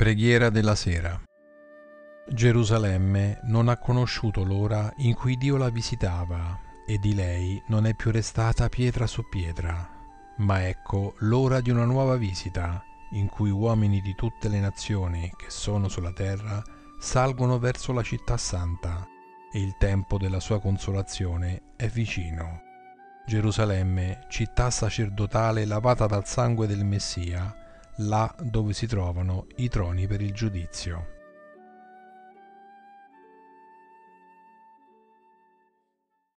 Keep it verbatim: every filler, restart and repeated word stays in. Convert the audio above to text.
Preghiera della sera. Gerusalemme non ha conosciuto l'ora in cui Dio la visitava, e di lei non è più restata pietra su pietra. Ma ecco l'ora di una nuova visita, in cui uomini di tutte le nazioni che sono sulla terra salgono verso la città santa, e il tempo della sua consolazione è vicino. Gerusalemme, città sacerdotale lavata dal sangue del Messia, là dove si trovano i troni per il giudizio.